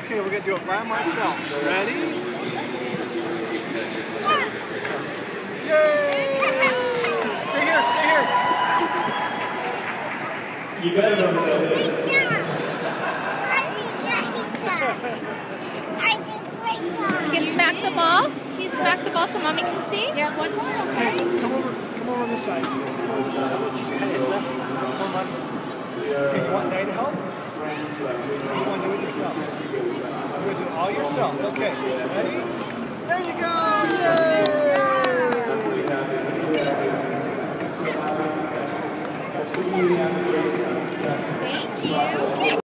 Okay, we're going to do it by myself. Ready? Yay! Stay here, stay here. You better know what that is. Great job! I did great job! I did great job! Can you smack the ball? Can you smack the ball so Mommy can see? Yeah, one more, Okay, come over on this side. Come over this side. I want you to head left. Come on. Okay, you want Daddy to help? Or you want to do it yourself? You're going to do it all yourself. Okay, ready? There you go! Yay! Thank you.